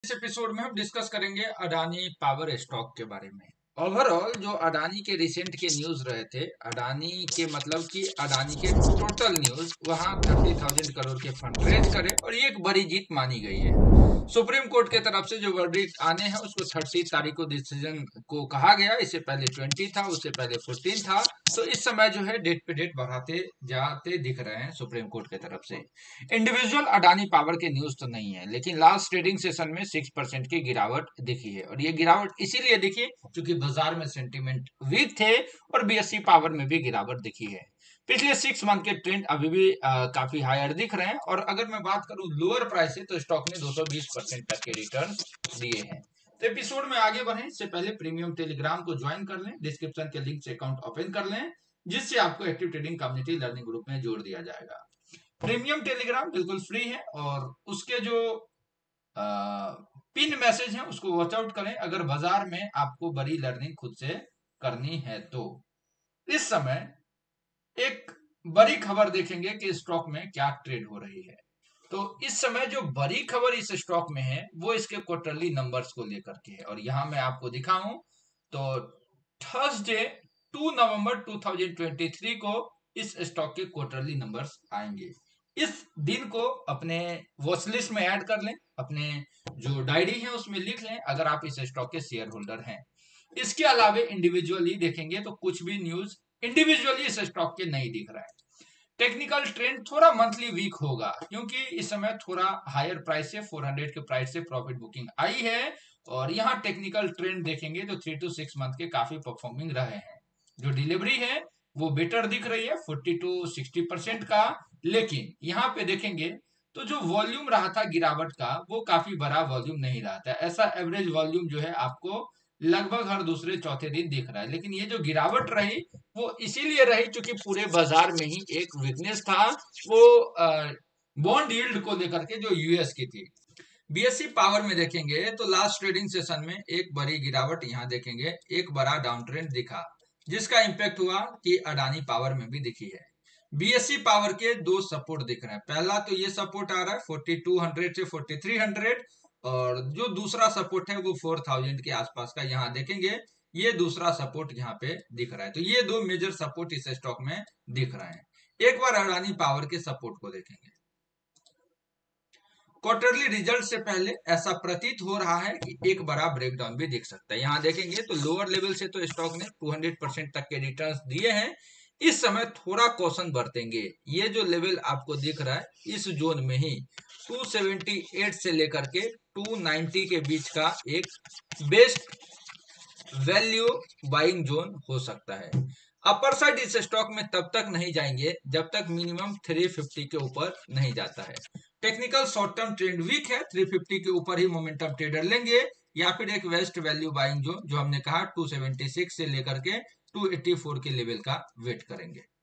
इस एपिसोड में हम डिस्कस करेंगे अडानी पावर स्टॉक के बारे में। ओवरऑल जो अडानी के रिसेंट के न्यूज रहे थे, अडानी के मतलब कि अडानी के टोटल न्यूज वहां 30,000 करोड़ के फंड रेज करे और ये एक बड़ी जीत मानी गई है। सुप्रीम कोर्ट के तरफ से जो वर्डिक्ट आने हैं उसको 30 तारीख को डिसीजन को कहा गया। इससे पहले 20 था, उससे पहले 14 था। तो इस समय जो है डेट पे डेट बढ़ाते जाते दिख रहे हैं सुप्रीम कोर्ट के तरफ से। इंडिविजुअल अडानी पावर के न्यूज तो नहीं है, लेकिन लास्ट ट्रेडिंग सेशन में 6% की गिरावट दिखी है और ये गिरावट इसीलिए दिखी क्योंकि बाजार में सेंटीमेंट वीक थे और बीएससी पावर में भी गिरावट दिखी है। पिछले 6 मंथ के ट्रेंड अभी भी काफी हायर दिख रहे हैं और अगर मैं बात करूं लोअर प्राइस से तो स्टॉक ने 220% तक के रिटर्न दिए हैं। तो एपिसोड में आगे बढ़े इससे पहले प्रीमियम टेलीग्राम को ज्वाइन कर लें, डिस्क्रिप्शन के लिंक से अकाउंट ओपन कर लें, जिससे आपको active trading community learning group में जोड़ दिया जाएगा। प्रीमियम टेलीग्राम बिल्कुल फ्री है और उसके जो पिन मैसेज है उसको वॉच आउट करें अगर बाजार में आपको बड़ी लर्निंग खुद से करनी है तो। इस समय एक बड़ी खबर देखेंगे कि स्टॉक में क्या ट्रेड हो रही है। तो इस समय जो बड़ी खबर इस स्टॉक में है वो इसके क्वार्टरली नंबर्स को लेकर के है और यहां मैं आपको दिखाऊं तो थर्सडे 2 नवंबर 2023 को इस स्टॉक के क्वार्टरली नंबर्स आएंगे। इस दिन को अपने वॉच लिस्ट में ऐड कर लें, अपने जो डायरी है उसमें लिख लें अगर आप इस स्टॉक के शेयर होल्डर हैं। इसके अलावे इंडिविजुअली देखेंगे तो कुछ भी न्यूज इंडिविजुअली इस स्टॉक के नहीं दिख रहा है। टेक्निकल ट्रेंड थोड़ा मंथली वीक होगा क्योंकि इस समय थोड़ा हायर प्राइस से 400 के प्राइस से प्रॉफिट बुकिंग आई है और यहाँ टेक्निकल ट्रेंड देखेंगे तो 3 to 6 मंथ के काफी परफॉर्मिंग रहे हैं। जो डिलीवरी है वो बेटर दिख रही है 40 to 60% का, लेकिन यहाँ पे देखेंगे तो जो वॉल्यूम रहा था गिरावट का वो काफी बड़ा वॉल्यूम नहीं रहा था। ऐसा एवरेज वॉल्यूम जो है आपको लगभग हर दूसरे चौथे दिन दिख रहा है, लेकिन ये जो गिरावट रही वो इसीलिए रही क्योंकि पूरे बाजार में ही एक वीकनेस था, वो बॉन्ड यील्ड को लेकर के जो यूएस की थी। बीएससी पावर में देखेंगे तो लास्ट ट्रेडिंग सेशन में एक बड़ी गिरावट यहाँ देखेंगे, एक बड़ा डाउन ट्रेंड दिखा जिसका इंपैक्ट हुआ कि अडानी पावर में भी दिखी है। बीएससी पावर के दो सपोर्ट दिख रहे हैं। पहला तो ये सपोर्ट आ रहा है 4200 से 4300 और जो दूसरा सपोर्ट है वो 4000 के आसपास का यहाँ देखेंगे। ये दूसरा सपोर्ट यहाँ पे दिख रहा है। तो ये दो मेजर सपोर्ट इस स्टॉक में दिख रहे हैं। एक बार अडानी पावर के सपोर्ट को देखेंगे। क्वार्टरली रिजल्ट से पहले ऐसा प्रतीत हो रहा है कि एक बड़ा ब्रेकडाउन भी दिख सकता है। यहाँ देखेंगे तो लोअर लेवल से तो स्टॉक ने 200% तक के रिटर्न्स दिए हैं। इस समय थोड़ा कॉशन बरतेंगे। ये जो लेवल आपको दिख रहा है इस जोन में ही 278 से लेकर के 290 के बीच का एक बेस्ट वैल्यू बाइंग जोन हो सकता है। अपर साइड इस स्टॉक में तब तक नहीं जाएंगे जब तक मिनिमम 350 के ऊपर नहीं जाता है। Technical short term trend weak है, 350 के ऊपर ही मोमेंटम ट्रेडर लेंगे या फिर एक वेस्ट वैल्यू बाइंग जोन जो हमने कहा 276 से लेकर के 284 के लेवल का वेट करेंगे।